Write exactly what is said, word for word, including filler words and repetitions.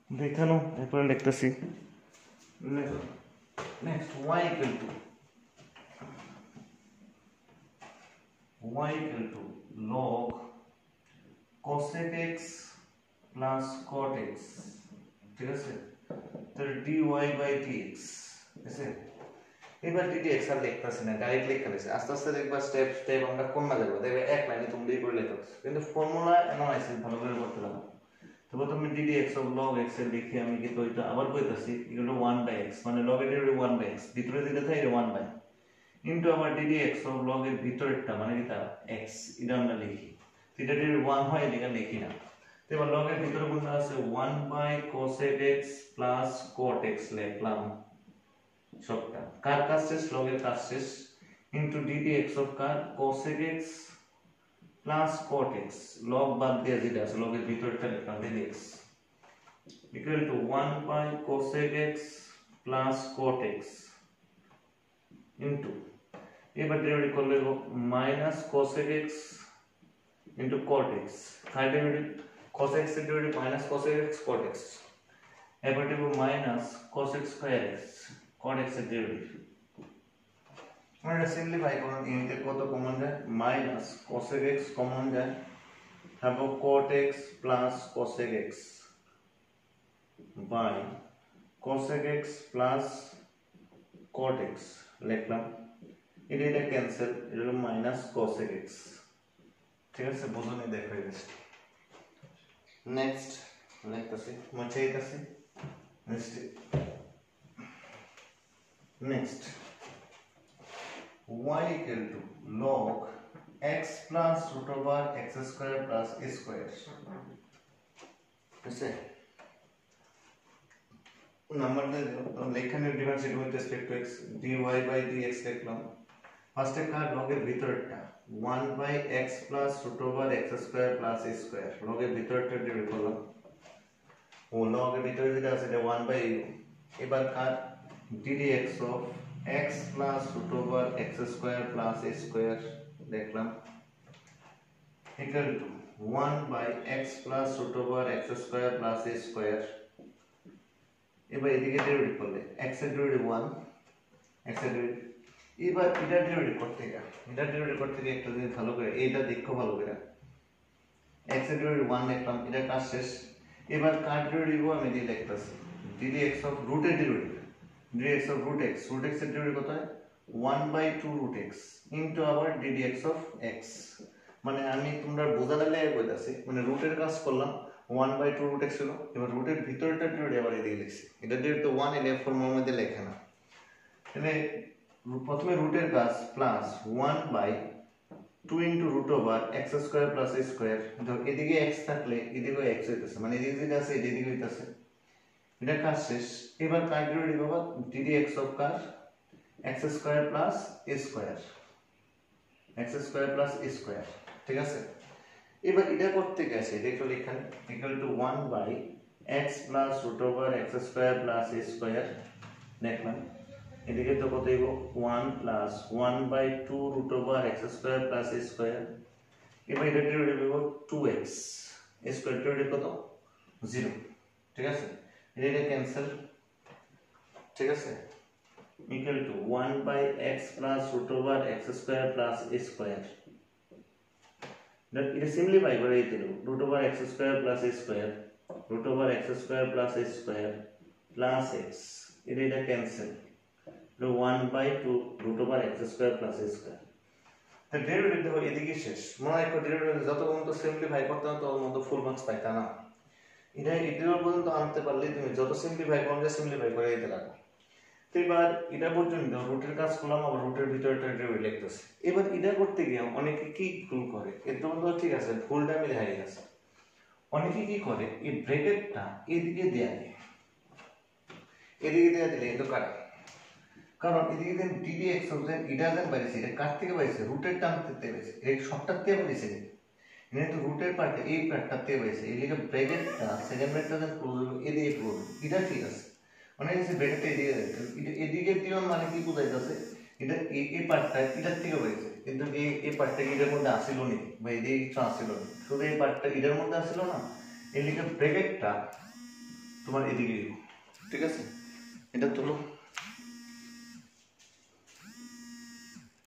দেখানো এরপরে লিখতেছি next y equal to y equal to log cosec x plus cot x ঠিক আছে তাহলে dy by dx আছে এবার dx আর লিখতেছি না ডাইরেক্ট লিখে দিছি আস্তে আস্তে দেখবা স্টেপ স্টেপ আমরা কমা যাব দেখবে এক লাইনে তুমি দিয়ে করে লিখো কিন্তু ফর্মুলা অ্যানালাইসিস ভালো করে করতে হবে তো প্রথমে ddx of log x এর লিখি আমি কি তো এটা আবার কইতাছি এগুলো one by x মানে log এর ডেরিভেটিভ one by x ভিতরে যেটা থাকে এটা one by ইনটু আবার ddx of log এর ভিতরেরটা মানে কি তা x এটা আমরা লিখি এটা যদি one হয় এটা লিখি না তো এবার log এর ভিতরে কোনটা আছে one by cosec x plus cot x লিখলাম সবটা কার কাজ শেষ log এর কাজ শেষ ইনটু ddx of কার cosec x plus cot x log বাদ দিয়ে যেটা আছে log এর ভিতরটা লিখলাম dx equal to one by cosec x plus cot x into এবার ডেরিভেটিভ করলে minus cosec x into cot x কার ডেরিভেটিভ cos x এর derivative minus cosec x cot x এবার দেব minus cos x square x cot x এর derivative আমরা simplify করুন ইনতে কত কমন যায় minus cosec x কমন যায় হবে cot x plus cosec x by cosec x plus cot x লিখলাম এটা এটা ক্যান্সেল এটা হলো minus cosec x ঠিক আছে বুঝুনি দেখো এই জিনিসটা নেক্সট লিখতেছি মুছে দিতেছি next next y equal to log x plus root over x square plus a square ऐसे नंबर दे तो लेखन में differentiate with respect to x dy by dx लिखलाम फर्स्ट का log এর ভিতরটা one by x plus root over x square plus a square log এর ভিতরটা ডিভাইড করলাম ও log এর ভিতরে যেটা আছে এটা one by এবার কার ddx of x plus root over x square plus a square দেখলাম equal to one by x plus root over x square plus a square এবার এদিকে ডেরিভেটিভ করলে x এর ডেরিভেটিভ one x এর derivative এবার এটা derivative করতে গিয়ে এটা ডেরিভেটিভ করতে গিয়ে একটা জিনিস ভালো করে এটা দেখো ভালো করে x এর ডেরিভেটিভ one লিখলাম এটা কাজ শেষ এবার কার ডেরিভেটিভ আমি দিয়ে লিখতাছি ddx of root এর derivative ddx of root x root x এর ডেরিভেটিভ কত হয় one by two root x into আবার ddx of x মানে আমি তোমরা বোঝালে লাগে কইতাছি মানে রুট এর কাজ করলাম one by two root x হলো এবার রুট এর ভিতরটা ডেরিভেটিভ আবার এদিকে লিখছি এটা ডেরিভেটিভ তো one এর ফর্মুলার মধ্যে লেখা না তাহলে প্রথমে রুট এর কাজ plus one by two into root over x square plus a square ধর এদিকে x থাকলে এদিকে x হইতাছে মানে এদিকে যেটা আছে এদিকে হইতাছে এটা কাজ শেষ এবার কার ডেরিভেটিভ হবে ddx of কার x square plus a square x square plus a square ঠিক আছে এবার এটা করতে গেছে দেখো এখানে equal to one by x plus root over x square plus a square লিখলাম এদিকে তো কত হইব one plus one by two root over x square plus a square এবার এটা ডেরিভেটিভ হবে two x a square derivative কত zero ঠিক আছে এটা ক্যান্সেল ঠিক আছে equal to one by x plus root over x square plus a square that it is simplify করে দিতে root over x square plus a square root over x square plus a square plus x এটা এটা cancel তো one by two root over x square plus a square তো derivative দেখো এদিকে শেষ মনে হয় ডেরিভেটিভ যত পর্যন্ত সিম্পলিফাই করতে তত পর্যন্ত ফুল মার্কস পাইতা না এটা ইন্টিগ্রাল পর্যন্ত আনতে পারলে তুমি যত সিম্পলিফাই করবে সিম্পলিফাই করে দিতে লাগবে তো এবার এটা পর্যন্ত রুটের কাজ করলাম আবার রুটের ভিতরটা ডেরিভেটিভ লিখতেছি এবার এটা করতে গিয়ে অনেকে কি ভুল করে এর পর্যন্ত ঠিক আছে ভুলটা আমি দেখাই গেছে অনেকে কি করে এই ব্র্যাকেটটা এদিকে দেয়া দেয় এদিকে দেয়া দিলে এটা কাটা কারণ এদিকে দেন ddx of দেন এটা দেন বাইরেছে এটা কাট থেকে বাইরেছে রুটের টান থেকে বাইরেছে এই সবটার থেকে বাইরেছে এখানে তো রুটের পার্টে এই পার্টটা থেকে বাইরেছে এই লিখে ব্র্যাকেটটা সেকেন্ড ব্র্যাকেটটা দেন ক্লোজ এদিকে ক্লোজ এটা ঠিক আছে মানে এই যে ব্র্যাকেটটা এদিকে এটা এদিকে দিও মানে কি বুঝাইতাছে এটা এই এই পার্টটা এটার থেকে বাইরেছে কিন্তু এই এই পার্টটা এটার মধ্যে আসিল নি বা এদিকে কিছু আসিল না শুধু এই পার্টটা এটার মধ্যে আসিল না এই লিখে ব্র্যাকেটটা তোমার এদিকে ঠিক আছে, এটা তোলো।